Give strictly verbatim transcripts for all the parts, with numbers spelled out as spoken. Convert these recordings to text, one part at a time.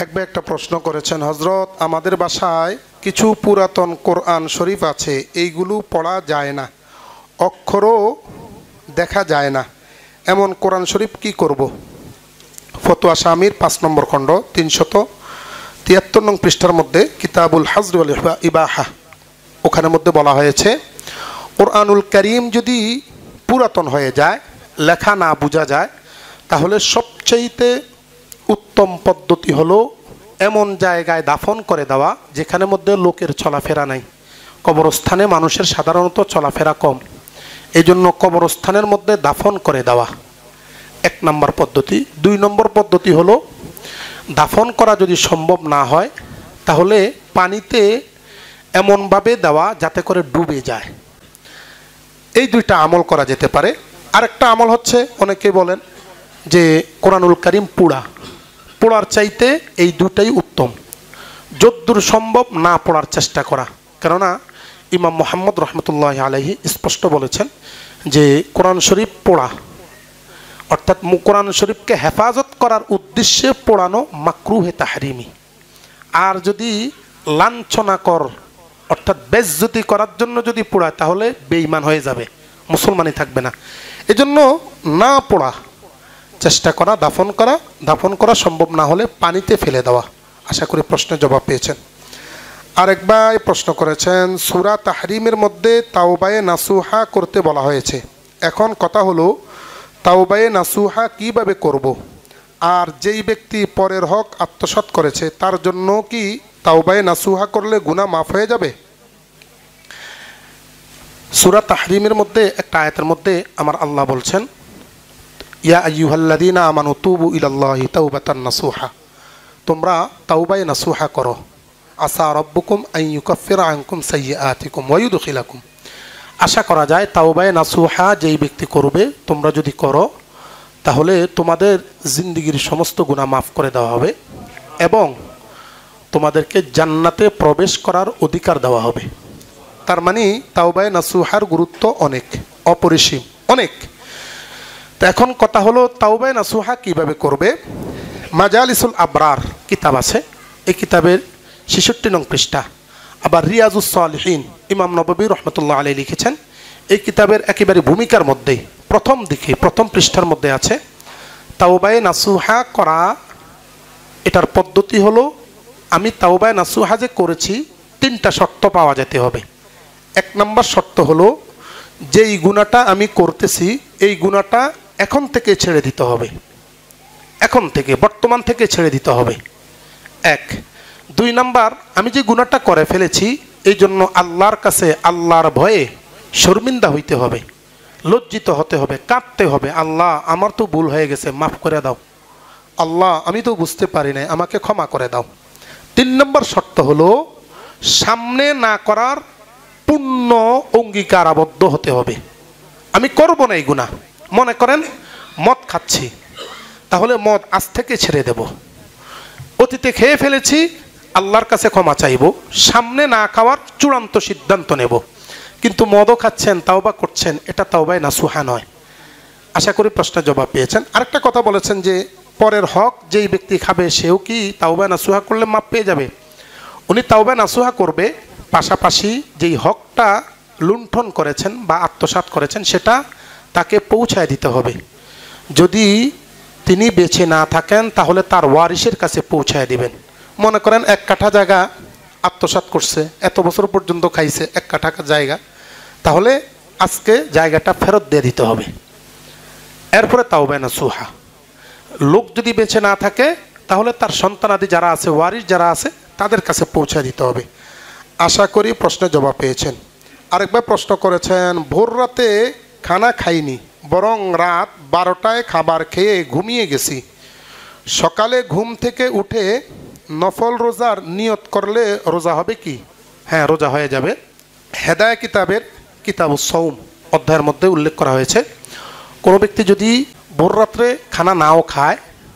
এক ভাই একটা প্রশ্ন করেছেন, হযরত আমাদের বাসায় কিছু পুরাতন কোরআন শরীফ আছে, এইগুলো পড়া যায় না, অক্ষরও দেখা যায় না, এমন কোরআন শরীফ কি করব? ফতোয়া শামির পাঁচ নম্বর খণ্ড তিনশত তিয়াত্তর নং পৃষ্ঠার মধ্যে কিতাবুল হাজর ওয়াল ইবাহা, ওখানের মধ্যে বলা হয়েছে কোরআনুল কারীম যদি পুরাতন হয়ে যায়, লেখা না বোঝা যায়, তাহলে সবচেয়ে উত্তম পদ্ধতি হলো এমন জায়গায় দাফন করে দেওয়া যেখানে মধ্যে লোকের চলাফেরা নাই। কবরস্থানে মানুষের সাধারণত চলাফেরা কম, এই জন্য কবরস্থানের মধ্যে দাফন করে দেওয়া এক নম্বর পদ্ধতি। দুই নম্বর পদ্ধতি হলো দাফন করা যদি সম্ভব না হয় তাহলে পানিতে এমনভাবে দেওয়া যাতে করে ডুবে যায়। এই দুইটা আমল করা যেতে পারে। আরেকটা আমল হচ্ছে, অনেকে বলেন যে কোরআনুল কারীম পোড়া, পড়ার চাইতে এই দুটাই উত্তম। যদ্দূর সম্ভব না পড়ার চেষ্টা করা, কেননা ইমাম মুহাম্মদ রহমতুল্লাহ আলাইহি স্পষ্ট বলেছেন যে কোরআন শরীফ পড়া অর্থাৎ কোরআন শরীফকে হেফাজত করার উদ্দেশ্যে পড়ানো মাকরুহে তাহরিমি। আর যদি লাঞ্ছনাকর অর্থাৎ বেজ্জতি করার জন্য যদি পড়ায় তাহলে বেঈমান হয়ে যাবে, মুসলমানই থাকবে না। এজন্য না পড়া চেষ্টা করা, দাফন করা, দাফন করা সম্ভব না হলে পানিতে ফেলে দেওয়া। আশা করি প্রশ্নের জবাব পেয়েছেন। আরেকবার প্রশ্ন করেছেন, সূরা তাহরিমের মধ্যে তাওবায়ে নাসুহা করতে বলা হয়েছে, এখন কথা হলো তাওবায়ে নাসুহা কিভাবে করব? আর যেই ব্যক্তি পরের হক আত্মসাৎ করেছে তার জন্য কি তাওবায়ে নাসুহা করলে গুনাহ মাফ হয়ে যাবে? সূরা তাহরিমের মধ্যে একটা আয়াতের মধ্যে আমার আল্লাহ বলছেন, ইয়া আইয়ুহাল্লাযীনা আমানু তুবু ইলাল্লাহি তাওবাতান নাসুহা, তোমরা তাওবায়ে নাসুহা করো, আসা রাব্বুকুম আন ইউকাফিরা আনকুম সাইয়্যাতিকুম ওয়া ইউদখিলাকুম। আশা করা যায় তাওবায়ে নাসুহা যেই ব্যক্তি করবে, তোমরা যদি করো তাহলে তোমাদের জিন্দেগির সমস্ত গুনাহ মাফ করে দেওয়া হবে এবং তোমাদেরকে জান্নাতে প্রবেশ করার অধিকার দেওয়া হবে। তার মানে তাওবায়ে নাসুহার গুরুত্ব অনেক, অপরিসীম, অনেক। তো এখন কথা হলো তাওবায়ে নাসুহা কিভাবে করবে? মাজালিসুল আবরার কিতাব আছে, এই কিতাবের ছেষট্টি নং পৃষ্ঠা। আবার রিয়াজুস সালিহিন ইমাম নববী রহমতুল্লাহ আলাইহি লিখেছেন, এই কিতাবের একেবারে ভূমিকার মধ্যে প্রথম দিকে প্রথম পৃষ্ঠার মধ্যে আছে তাওবায়ে নাসুহা করা। এটার পদ্ধতি হলো, আমি তাওবায়ে নাসুহা যে করেছি তিনটা শর্ত পাওয়া যেতে হবে। এক নম্বর শর্ত হলো যেই গুনাহটা আমি করতেছি এই গুনাহটা এখন থেকে ছেড়ে দিতে হবে, এখন থেকে বর্তমান থেকে ছেড়ে দিতে হবে, এক। দুই নাম্বার, আমি যে গুনাহটা করে ফেলেছি এই জন্য আল্লাহর কাছে আল্লাহর ভয়ে শর্মিন্দা হইতে হবে, লজ্জিত হতে হবে, কাঁদতে হবে, আল্লাহ আমার তো ভুল হয়ে গেছে, মাফ করে দাও, আল্লাহ আমি তো বুঝতে পারি না, আমাকে ক্ষমা করে দাও। তিন নম্বর শর্ত হলো সামনে না করার পূর্ণ অঙ্গীকার আবদ্ধ হতে হবে। আমি করব না এই গুনাহ। মনে করেন মদ খাচ্ছি, তাহলে মদ আজ থেকে ছেড়ে দেব, অতীতে খেয়ে ফেলেছি, আল্লাহর কাছে ক্ষমা চাইব, সামনে না খাওয়ার চূড়ান্ত সিদ্ধান্ত নেব। কিন্তু মদও খাচ্ছেন, তাওবা করছেন, এটা তাওবায়ে নাসুহা নয়। আশা করি প্রশ্নের জবাব পেয়েছেন। আরেকটা কথা বলেছেন যে পরের হক যেই ব্যক্তি খাবে সেও কি তাওবায়ে নাসুহা করলে মাপ পেয়ে যাবে? উনি তাওবায়ে নাসুহা করবে, পাশাপাশি যেই হকটা লুণ্ঠন করেছেন বা আত্মসাৎ করেছেন সেটা তাকে পৌঁছায় দিতে হবে। যদি তিনি বেঁচে না থাকেন তাহলে তার ওয়ারিসের কাছে পৌঁছায় দিবেন। মনে করেন এক কাঠা জায়গা আত্মসাৎ করছে, এত বছর পর্যন্ত খাইছে এক কাঠা জায়গা, তাহলে আজকে জায়গাটা ফেরত দিয়ে দিতে হবে। এরপরে তাওবায়ে নাসুহা। লোক যদি বেঁচে না থাকে তাহলে তার সন্তানাদি যারা আছে, ওয়ারিস যারা আছে, তাদের কাছে পৌঁছায় দিতে হবে। আশা করি প্রশ্নের জবাব পেয়েছেন। আরেকবার প্রশ্ন করেছেন, ভোর রাতে খানা খাইনি, বরং রাত বারোটায় খাবার খেয়ে ঘুমিয়ে গেছি, সকালে ঘুম থেকে উঠে নফল রোজার নিয়ত করলে রোজা হবে কি? হ্যাঁ, রোজা হয়ে যাবে। হেদায়া কিতাবের কিতাবুস সাওম অধ্যায়ের মধ্যে উল্লেখ করা হয়েছে, কোনো ব্যক্তি যদি ভোর রাত্রে খানা নাও খায়,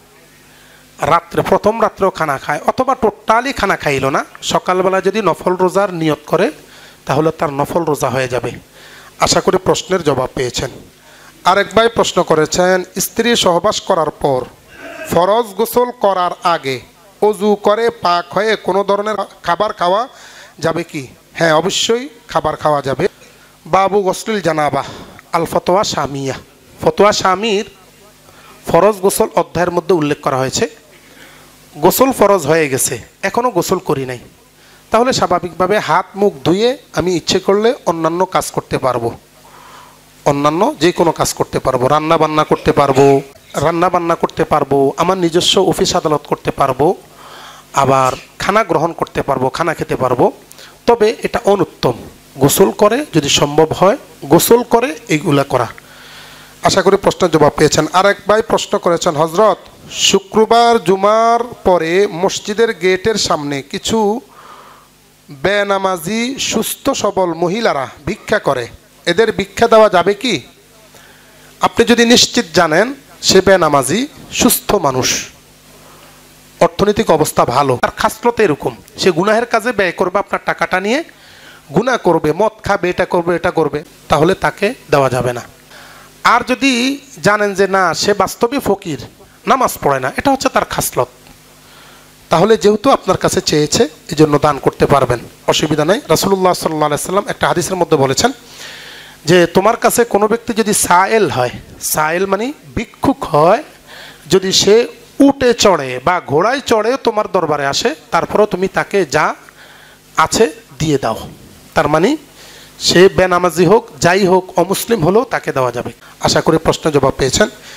রাত্রে প্রথম রাত্রেও খানা খায় অথবা টোটালি খানা খাইল না, সকালবেলা যদি নফল রোজার নিয়ত করে তাহলে তার নফল রোজা হয়ে যাবে। আশা করি প্রশ্নের জবাব পেয়েছেন। আরেকবার প্রশ্ন করেছেন, স্ত্রী সহবাস করার পর ফরজ গোসল করার আগে অজু করে পাক হয়ে কোনো ধরনের খাবার খাওয়া যাবে কি? হ্যাঁ, অবশ্যই খাবার খাওয়া যাবে। বাবু গসলিল জানাবা আল ফতোয়া শামিয়া, ফতোয়া শামির ফরজ গোসল অধ্যায়ের মধ্যে উল্লেখ করা হয়েছে। গোসল ফরজ হয়ে গেছে, এখনও গোসল করি নাই, তাহলে স্বাভাবিকভাবে হাত মুখ ধুয়ে আমি ইচ্ছে করলে অন্যান্য কাজ করতে পারবো, অন্যান্য যে কোনো কাজ করতে পারবো, রান্না বান্না করতে পারবো, রান্না বান্না করতে পারবো, আমার নিজস্ব অফিস আদালত করতে পারবো, আবার খানা গ্রহণ করতে পারবো, খানা খেতে পারবো। তবে এটা অনুত্তম, গোসল করে যদি সম্ভব হয় গোসল করে এইগুলা করা। আশা করি প্রশ্নের জবাব পেয়েছেন। আরেক ভাই প্রশ্ন করেছেন, হজরত শুক্রবার জুমার পরে মসজিদের গেটের সামনে কিছু বেনামাজি সুস্থ সবল মহিলারা ভিক্ষা করে, এদের ভিক্ষা দেওয়া যাবে কি? আপনি যদি নিশ্চিত জানেন সে বেনামাজি সুস্থ মানুষ, অর্থনৈতিক অবস্থা ভালো, তার খাসলত এরকম, সে গুনাহের কাজে ব্যয় করবে, আপনার টাকাটা নিয়ে গুনাহ করবে, মদ খাবে, এটা করবে এটা করবে, তাহলে তাকে দেওয়া যাবে না। আর যদি জানেন যে না সে বাস্তবে ফকির, নামাজ পড়ে না, এটা হচ্ছে তার খাসলত, তাহলে যেহেতু আপনার কাছে চেয়েছে এই জন্য দান করতে পারবেন, অসুবিধা নেই। রাসূলুল্লাহ সাল্লাল্লাহু আলাইহি সাল্লাম একটা হাদিসের মধ্যে বলেছেন যে তোমার কাছে কোনো ব্যক্তি যদি সায়েল হয়, সায়েল মানে ভিক্ষুক হয়, যদি সে উটে চড়ে বা ঘোড়ায় চড়ে তোমার দরবারে আসে, তারপরেও তুমি তাকে যা আছে দিয়ে দাও, তার মানে সে বেনামাজি হোক যাই হোক অমুসলিম হলেও তাকে দেওয়া যাবে। আশা করি প্রশ্নের জবাব পেয়েছেন।